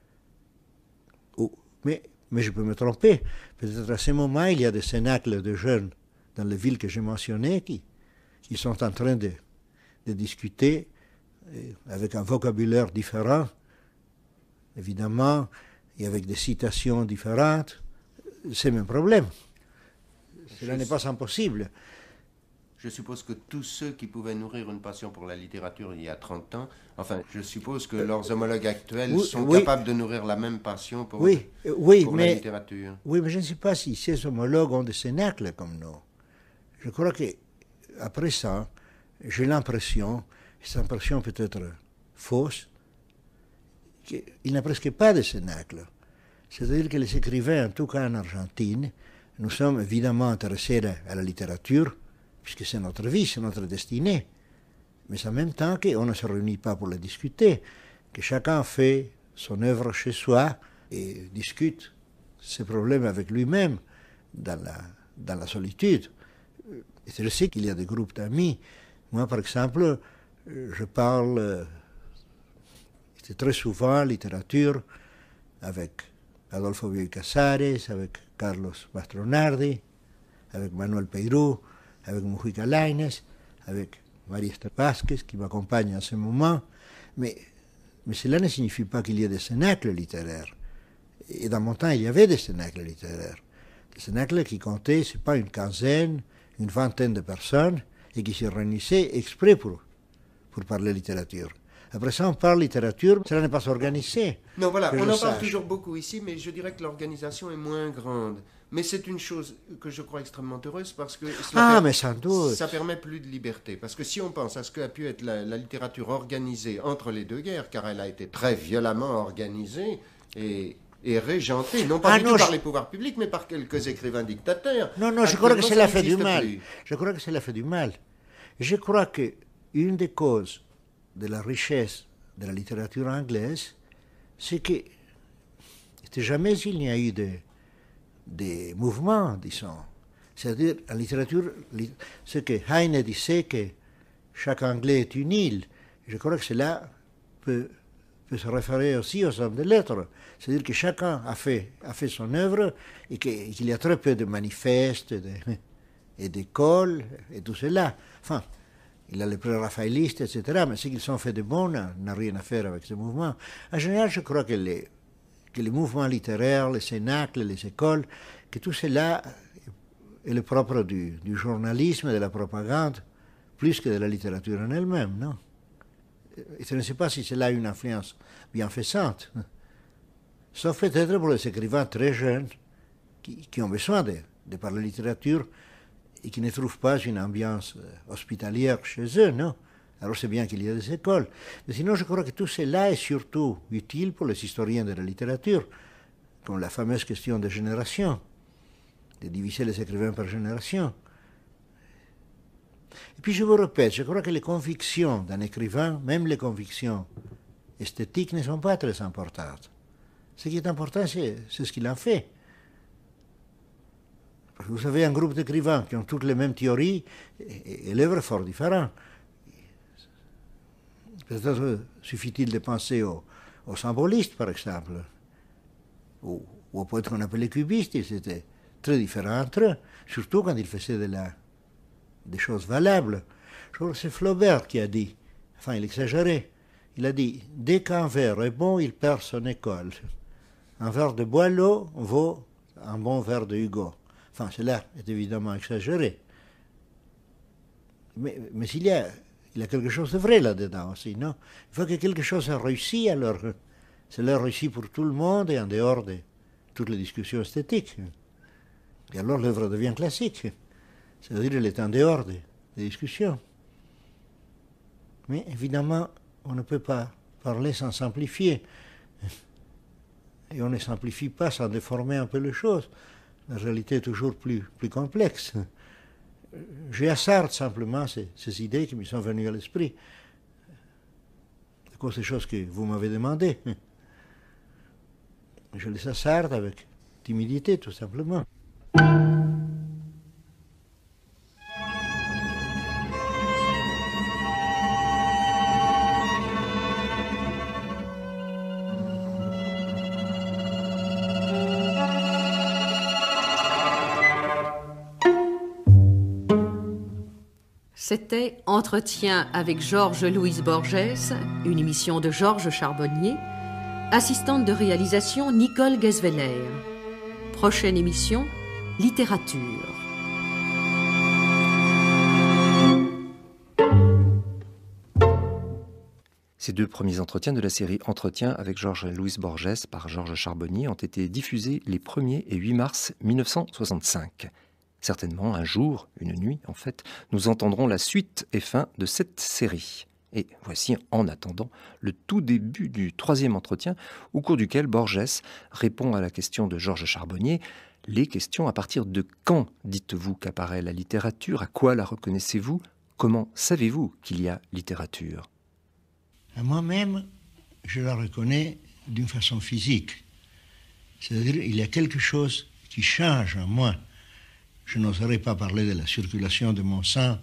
Mais je peux me tromper. Peut-être à ce moment, il y a des cénacles de jeunes dans les villes que j'ai mentionnées qui sont en train de discuter avec un vocabulaire différent, évidemment, et avec des citations différentes. C'est le même problème. Cela n'est pas impossible. Je suppose que tous ceux qui pouvaient nourrir une passion pour la littérature il y a 30 ans, enfin, je suppose que leurs homologues actuels sont capables de nourrir la même passion pour la littérature. Oui, mais je ne sais pas si ces homologues ont des cénacles comme nous. Je crois qu'après ça, j'ai l'impression, cette impression peut être fausse, qu'il n'y a presque pas de cénacles. C'est-à-dire que les écrivains, en tout cas en Argentine, nous sommes évidemment intéressés à la littérature, puisque c'est notre vie, c'est notre destinée. Mais en même temps qu'on ne se réunit pas pour la discuter, que chacun fait son œuvre chez soi et discute ses problèmes avec lui-même dans la solitude. Et je sais qu'il y a des groupes d'amis. Moi, par exemple, je parle très souvent littérature avec Adolfo Bioy Casares, avec Carlos Mastronardi, avec Manuel Peiró, avec Mujica Lainez, avec María Esther Vázquez, qui m'accompagne en ce moment. Mais cela ne signifie pas qu'il y ait des cénacles littéraires. Et dans mon temps, il y avait des cénacles littéraires. Des cénacles qui comptaient, c'est pas une quinzaine, une vingtaine de personnes, et qui se réunissaient exprès pour parler littérature. Après ça, on parle littérature, cela n'est pas organisé. Non, voilà, on en parle toujours beaucoup ici, mais je dirais que l'organisation est moins grande. Mais c'est une chose que je crois extrêmement heureuse parce que mais sans doute. Ça permet plus de liberté. Parce que si on pense à ce qu'a pu être la littérature organisée entre les deux guerres, car elle a été très violemment organisée et régentée, non pas du tout par les pouvoirs publics, mais par quelques écrivains dictateurs. Non, je crois que cela fait du mal. Je crois que cela fait du mal. Je crois qu'une des causes de la richesse de la littérature anglaise, c'est que jamais il n'y a eu des mouvements, disons. C'est-à-dire, en littérature, ce que Heine disait que chaque Anglais est une île, je crois que cela peut peut se référer aussi aux hommes de lettres. C'est-à-dire que chacun a fait son œuvre et qu'il y a très peu de manifestes et d'écoles et tout cela. Enfin, il a les pré-raphaélistes, etc. Mais ce qu'ils ont fait de bon n'a rien à faire avec ce mouvement. En général, je crois que les mouvements littéraires, les cénacles, les écoles, que tout cela est le propre du journalisme et de la propagande, plus que de la littérature en elle-même, non? Et je ne sais pas si cela a une influence bienfaisante. Sauf peut-être pour les écrivains très jeunes qui ont besoin de parler littérature et qui ne trouvent pas une ambiance hospitalière chez eux, non? Alors c'est bien qu'il y ait des écoles. Mais sinon, je crois que tout cela est surtout utile pour les historiens de la littérature, comme la fameuse question de génération, de diviser les écrivains par génération. Et puis je vous répète, je crois que les convictions d'un écrivain, même les convictions esthétiques, ne sont pas très importantes. Ce qui est important, c'est ce qu'il en fait. Parce que vous avez un groupe d'écrivains qui ont toutes les mêmes théories et l'œuvre est fort différente. Peut-être suffit-il de penser aux symbolistes, par exemple, ou aux poètes qu'on appelle les cubistes. Ils étaient très différents entre eux, surtout quand ils faisaient des choses valables. Je crois que c'est Flaubert qui a dit, enfin il exagérait, il a dit « Dès qu'un vers est bon, il perd son école. Un vers de Boileau vaut un bon vers de Hugo. » Enfin, cela est évidemment exagéré. Mais il y a quelque chose de vrai là-dedans aussi, non? Il faut que quelque chose ait réussi, alors cela réussit pour tout le monde et en dehors de toutes les discussions esthétiques. Et alors l'œuvre devient classique. C'est-à-dire qu'elle est en dehors des discussions. Mais évidemment, on ne peut pas parler sans simplifier. Et on ne simplifie pas sans déformer un peu les choses. La réalité est toujours plus complexe. Je hasarde simplement ces idées qui me sont venues à l'esprit, à cause des choses que vous m'avez demandées. Je les hasarde avec timidité, tout simplement. C'était Entretien avec Georges-Louis Borges, une émission de Georges Charbonnier, assistante de réalisation Nicole Guesveller. Prochaine émission, littérature. Ces deux premiers entretiens de la série Entretien avec Georges-Louis Borges par Georges Charbonnier ont été diffusés les 1er et 8 mars 1965. Certainement, un jour, une nuit en fait, nous entendrons la suite et fin de cette série. Et voici, en attendant, le tout début du 3e entretien, au cours duquel Borges répond à la question de Georges Charbonnier. Les questions: à partir de quand dites-vous qu'apparaît la littérature? À quoi la reconnaissez-vous? Comment savez-vous qu'il y a littérature? Moi-même, je la reconnais d'une façon physique. C'est-à-dire qu'il y a quelque chose qui change en moi. Je n'oserais pas parler de la circulation de mon sang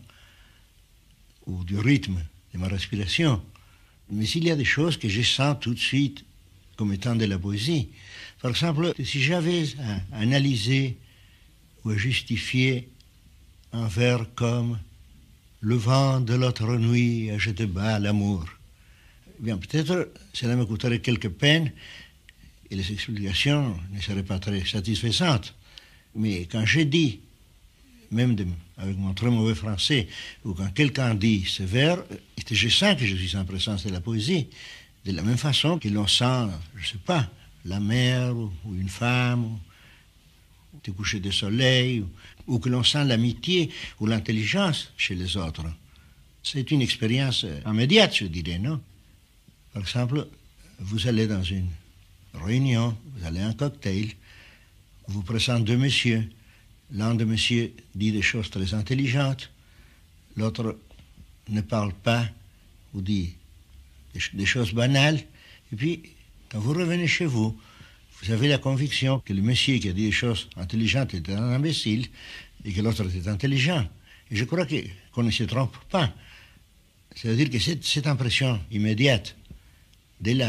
ou du rythme de ma respiration, mais il y a des choses que je sens tout de suite comme étant de la poésie. Par exemple, si j'avais à analyser ou à justifier un vers comme « Le vent de l'autre nuit a jeté bas l'amour », eh bien peut-être cela me coûterait quelques peines et les explications ne seraient pas très satisfaisantes. Mais quand j'ai dit, même avec mon très mauvais français, ou quand quelqu'un dit ce vers, je sens que je suis en présence de la poésie, de la même façon que l'on sent, je ne sais pas, la mer, ou une femme, ou le coucher du soleil, ou que l'on sent l'amitié ou l'intelligence chez les autres. C'est une expérience immédiate, je dirais, non? Par exemple, vous allez dans une réunion, vous allez à un cocktail, on vous présente deux messieurs. L'un de messieurs dit des choses très intelligentes, l'autre ne parle pas ou dit des choses banales. Et puis, quand vous revenez chez vous, vous avez la conviction que le monsieur qui a dit des choses intelligentes était un imbécile et que l'autre était intelligent. Et je crois qu'on ne se trompe pas. C'est-à-dire que cette impression immédiate de la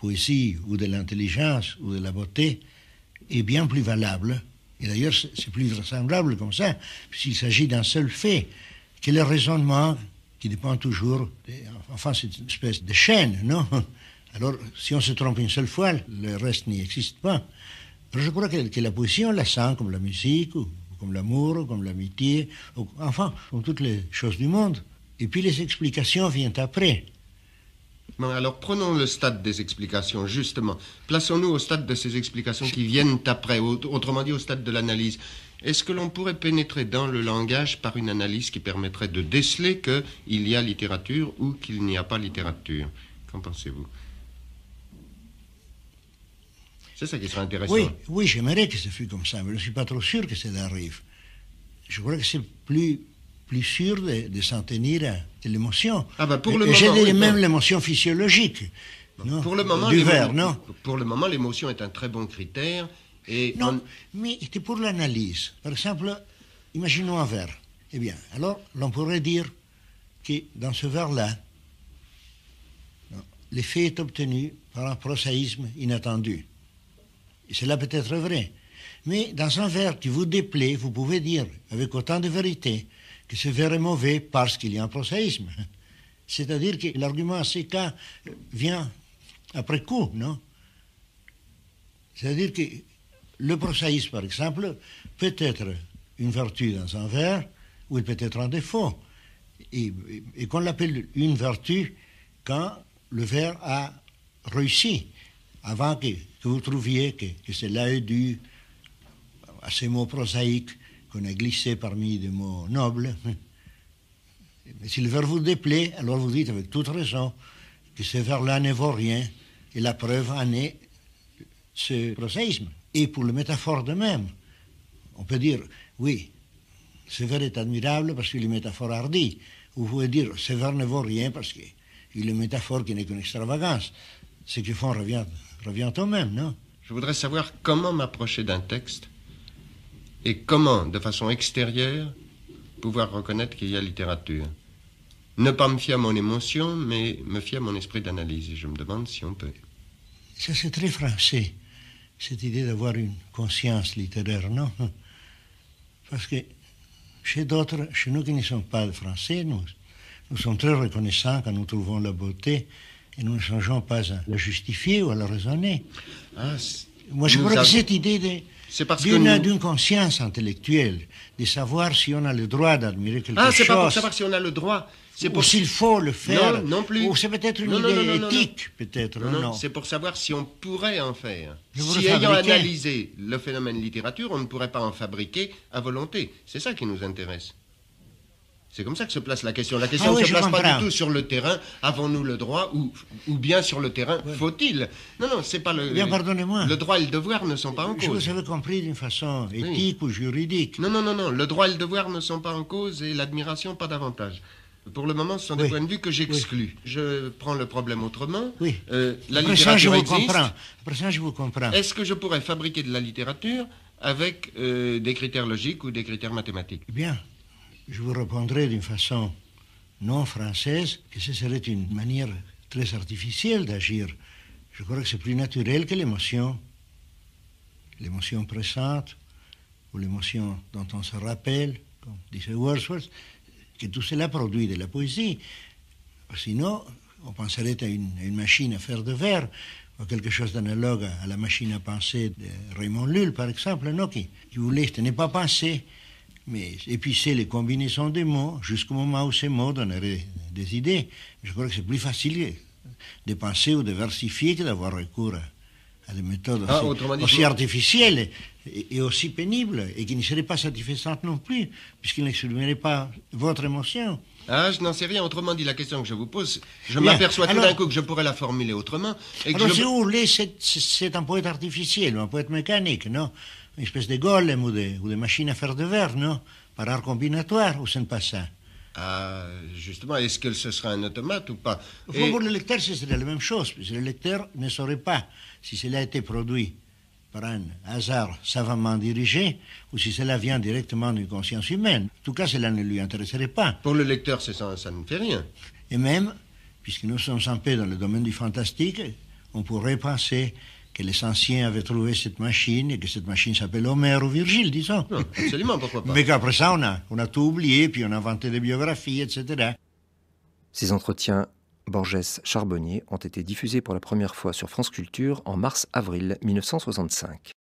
poésie ou de l'intelligence ou de la beauté est bien plus valable. Et d'ailleurs, c'est plus vraisemblable comme ça, puisqu'il s'agit d'un seul fait, que le raisonnement qui dépend toujours, enfin, c'est une espèce de chaîne, non? Alors, si on se trompe une seule fois, le reste n'y existe pas. Alors, je crois que la poésie, on la sent comme la musique, ou comme l'amour, ou comme l'amitié, enfin, comme toutes les choses du monde. Et puis les explications viennent après. Bon, alors prenons le stade des explications, justement. Plaçons-nous au stade de ces explications qui viennent après, autrement dit au stade de l'analyse. Est-ce que l'on pourrait pénétrer dans le langage par une analyse qui permettrait de déceler qu'il y a littérature ou qu'il n'y a pas littérature? Qu'en pensez-vous? C'est ça qui serait intéressant. Oui, j'aimerais que ce fût comme ça, mais je ne suis pas trop sûr que ça arrive. Je crois que c'est plus sûr de s'en tenir à l'émotion. Ah ben pour le moment, j'ai dit même l'émotion physiologique. Non, pour le moment, du verre, non? Pour le moment, l'émotion est un très bon critère. Et non, mais c'est pour l'analyse. Par exemple, imaginons un verre. Eh bien, alors, l'on pourrait dire que dans ce verre-là, l'effet est obtenu par un prosaïsme inattendu. Et cela peut être vrai. Mais dans un verre qui vous déplaît, vous pouvez dire, avec autant de vérité, que ce verre est mauvais parce qu'il y a un prosaïsme. C'est-à-dire que l'argument à ces cas vient après coup, non? C'est-à-dire que le prosaïsme, par exemple, peut être une vertu dans un verre ou il peut être un défaut. Et qu'on l'appelle une vertu quand le verre a réussi, avant que vous trouviez que cela est dû à ces mots prosaïques qu'on a glissés parmi des mots nobles. Mais si le verre vous déplaît, alors vous dites avec toute raison que ce verre-là ne vaut rien, et la preuve en est ce prosaïsme. Et pour le métaphore de même, on peut dire, oui, ce vers est admirable parce qu'il est métaphore hardi. Ou vous pouvez dire, ce vers ne vaut rien parce qu'il est une métaphore qui n'est qu'une extravagance. Ce qu'ils font revient au même, non? Je voudrais savoir comment m'approcher d'un texte et comment, de façon extérieure, pouvoir reconnaître qu'il y a littérature. Ne pas me fier à mon émotion, mais me fier à mon esprit d'analyse. Et je me demande si on peut. Ça, c'est très français, cette idée d'avoir une conscience littéraire, non? Parce que chez d'autres, chez nous qui ne sommes pas français, nous sommes très reconnaissants quand nous trouvons la beauté et nous ne songeons pas à la justifier ou à la raisonner. Moi, je crois que cette idée d'une conscience intellectuelle, de savoir si on a le droit d'admirer quelque chose. C'est pas pour savoir si on a le droit. Ou s'il faut le faire. Non plus. Ou c'est peut-être une idée éthique, peut-être. Non, c'est pour savoir si on pourrait en faire. Si ayant analysé le phénomène littérature, on ne pourrait pas en fabriquer à volonté. C'est ça qui nous intéresse. C'est comme ça que se place la question. La question ne se place pas du tout sur le terrain, avons-nous le droit, ou bien sur le terrain, faut-il. Non, c'est pas le... Bien, pardonnez-moi. Le droit et le devoir ne sont pas en cause. Je vous avais compris d'une façon éthique ou juridique. Non, le droit et le devoir ne sont pas en cause et l'admiration pas davantage. Pour le moment, ce sont des points de vue que j'exclus. Je prends le problème autrement. Oui. La littérature existe. Après ça, je vous comprends. Est-ce que je pourrais fabriquer de la littérature avec des critères logiques ou des critères mathématiques? Eh bien, je vous répondrai d'une façon non française que ce serait une manière très artificielle d'agir. Je crois que c'est plus naturel que l'émotion pressante ou l'émotion dont on se rappelle, comme disait Wordsworth, que tout cela produit de la poésie. Sinon, on penserait à une machine à faire de vers, ou quelque chose d'analogue à la machine à penser de Raymond Lull, par exemple, non, qui voulait, ce n'est pas penser, mais épicer les combinaisons des mots jusqu'au moment où ces mots donneraient des idées. Je crois que c'est plus facile de penser ou de versifier que d'avoir recours à des méthodes aussi artificielles et aussi pénibles, et qui ne seraient pas satisfaisantes non plus, puisqu'ils n'exprimeraient pas votre émotion. Je n'en sais rien. Autrement dit, la question que je vous pose, je m'aperçois tout d'un coup que je pourrais la formuler autrement. Et alors, si vous voulez, c'est un poète artificiel, un poète mécanique, non? Une espèce de golem ou de machine à faire de verre, non? Par art combinatoire, ou ce n'est pas ça? Justement, est-ce que ce sera un automate ou pas? Pour le lecteur, ce serait la même chose, puisque le lecteur ne saurait pas si cela a été produit par un hasard savamment dirigé ou si cela vient directement d'une conscience humaine. En tout cas, cela ne lui intéresserait pas. Pour le lecteur, ça ne fait rien. Et même, puisque nous sommes en paix dans le domaine du fantastique, On pourrait penser que les anciens avaient trouvé cette machine et que cette machine s'appelle Homère ou Virgile, disons. Non, absolument, pourquoi pas. Mais qu'après ça, on a tout oublié, puis on a inventé des biographies, etc. Ces entretiens Borges-Charbonnier ont été diffusés pour la première fois sur France Culture en mars-avril 1965.